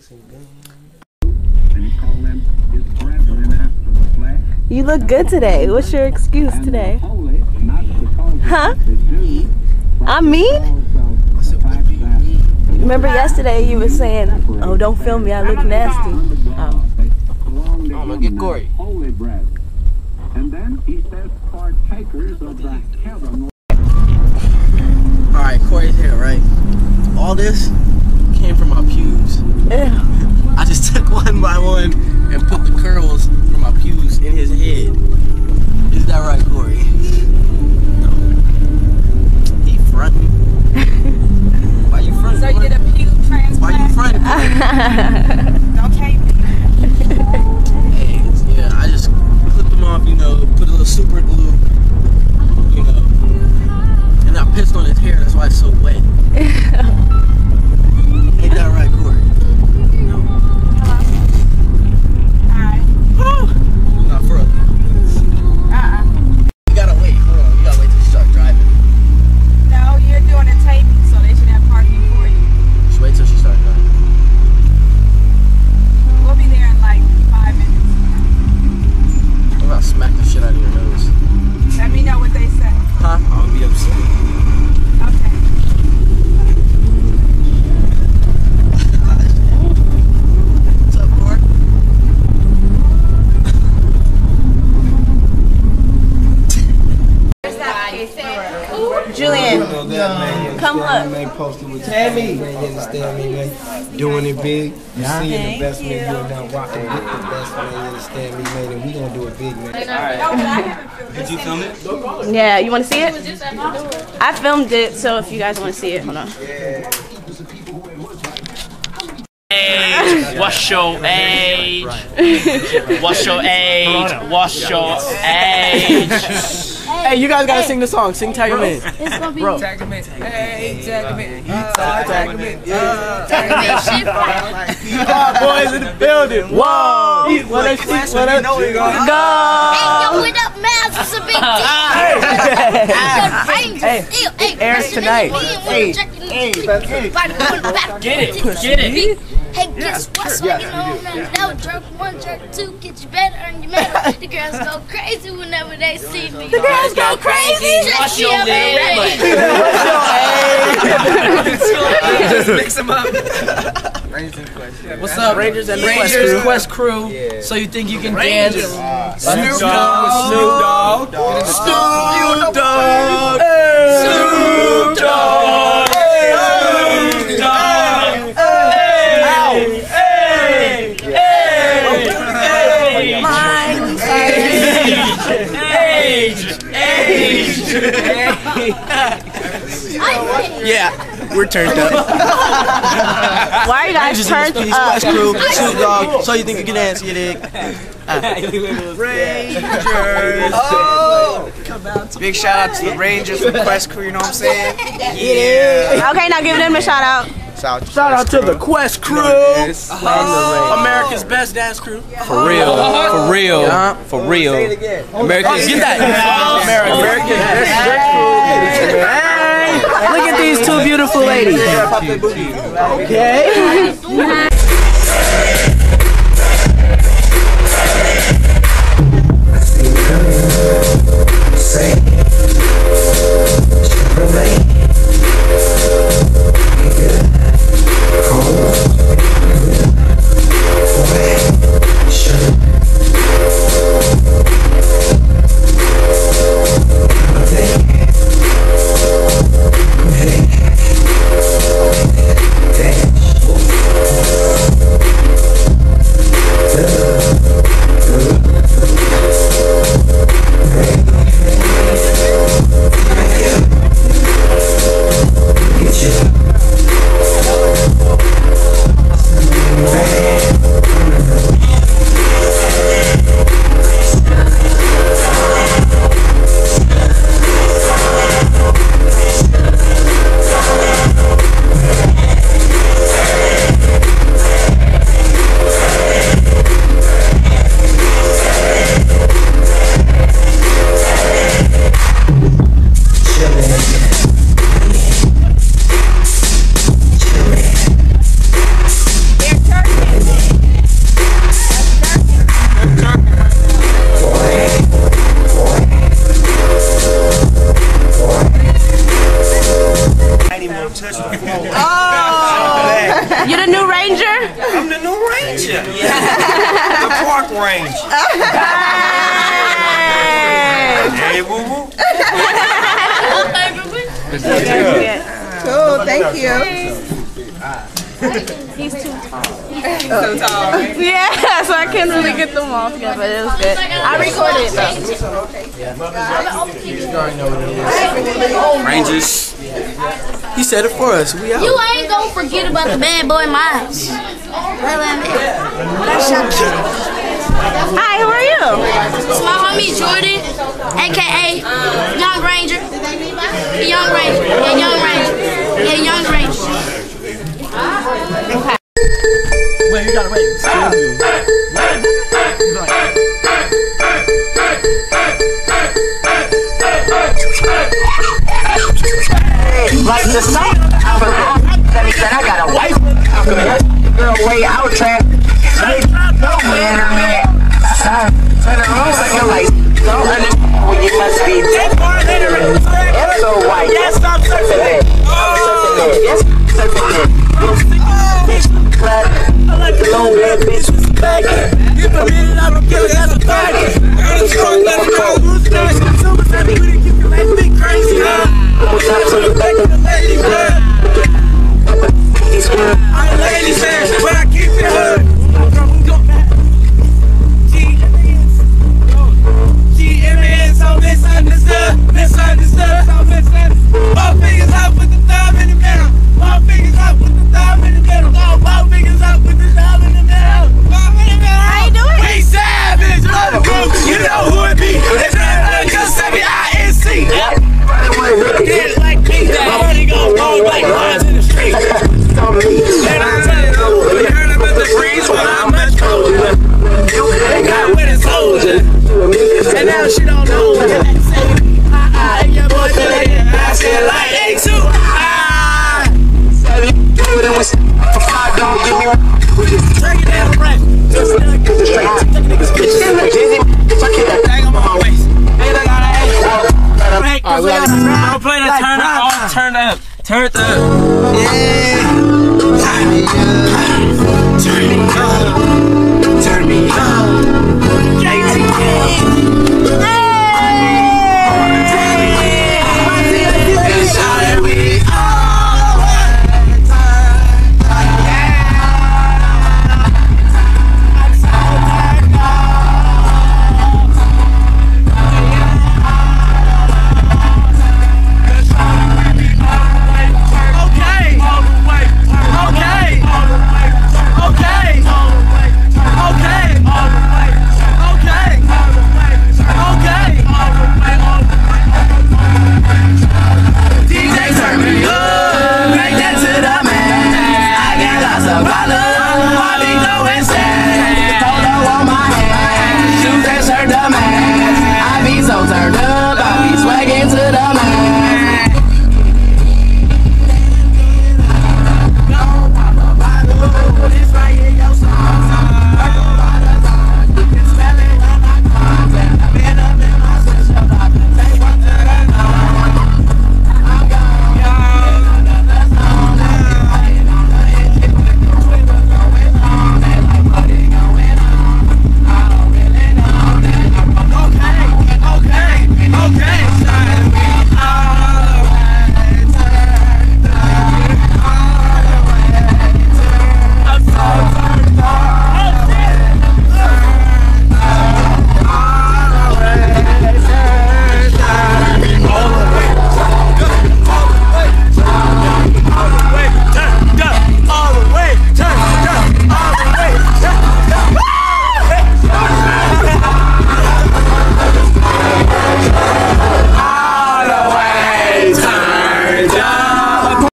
You look good today. What's your excuse today? Huh? I'm mean? Remember yesterday you were saying, oh, don't film me, I look nasty. Oh. I'm gonna get Corey. And then he says partakers of the heaven. Alright, Corey's here, right? All this came from my pubes. Ew. I just took one by one and put the curls from my pubes in his head. Is that right, Corey? No. He fronting. Why you fronting? So you did a pube transplant? Why you fronting? Don't take me. Hey, yeah, I just clipped them off, you know, put a little super glue, you know, and I pissed on his hair, that's why it's so wet. Ain't that right, Corey? No. Alright. Not for real. You gotta wait, hold on, you gotta wait till you start driving. No, you're doing a taping, so they should have parking for you. Just wait till she starts driving. We'll be there in like 5 minutes. I'm gonna smack the shit out of your nose. Let me know what they say. Huh? I'll be upset. Okay. What's up, Corey? Julian, come look. Tammy, you understand me, man? Doing it big. You see the best man, you're now rocking with the best man, you understand me, man? And we gonna do it big, man. Did you film it? Yeah, you want to see it? I filmed it, so if you guys want to see it, hold on. Age, what's your age? What's your age? What's your age? Hey, you guys gotta sing the song. Sing Tag 'em in. It's gonna be Tag 'em in. Hey, tag 'em in. Tag 'em in. Boys in the building. Whoa. What up? Go! What up, man? It's a big deal. Hey, it airs tonight. Hey. Get it, get it. Hey, guess what? Swinging home now. That was jerk 1, jerk 2. Get you better, earn your medal. The girls go crazy whenever they see me. The girls go crazy! What's your age? Just mix them up. What's up, Rangers and Rangers Quest Crew? Yeah. So you think you can dance? Snoop Dogg. Snoop Dogg. Snoop Dogg. Snoop Dogg. Snoop Dogg. Yeah, we're turned up. Why are you guys turned up? Quest Crew, Snoop Dogg. So you think you can dance, you dig? Rangers. Oh. Big shout out to the Rangers from Quest Crew, you know what I'm saying? Yeah. Okay, now give them a shout out. Shout out to the Quest Crew. America's best dance crew. For real, for real, for real. America's, get that. America's best dance crew. Look at these two beautiful ladies. Okay. Damn. ranger. The park ranger. Hey, woo woo. Cool, thank you. He's too tall. So tall. Yeah, so I couldn't really get them all together, but it was good. I recorded it though. Rangers. He said it for us. We out. You ain't gonna forget about the bad boy minds. That's your kid. Hi, who are you? It's my homie Jordan, aka Young Ranger. Young Ranger. Yeah, Young Ranger. Yeah, Young Ranger. Wait, you gotta wait. Like the song, he said I got a wife. Girl way out track. Man, turn around like you're like, don't understand what you must be. It's so white. Yes, I'm surfing it. Yes, surfing it. I like the long red bitch with the back. You put me in, I'm gonna kill it as a faggot. I'm strong, let it go. Who's next? Super heavy, we didn't keep your life big crazy, huh? I'm top to the back of the lady blood. I lady says, but I keep it hood. GMS, so misunderstood, misunderstood, so misunderstood. All fingers up with the thumb in the middle. All fingers up with the thumb in the middle. All fingers up with the thumb in the middle. Thumb in the middle. How you doing? We savage, love group. You know who it be. It's not just INC. Get like me, that money gon' roll like lines in the street. And I tell you, we heard about the breeze, but I'm much colder. They got with a soldier. And now she don't know. And your boy today, I said like A2. For $5, give me drink it down the rack. Just get the straight. Take niggas bitches. If I keep that thing on my waist. Hey, look at that. I'm playing the turn up, all turned up, turned up. Yeah. Turn it up.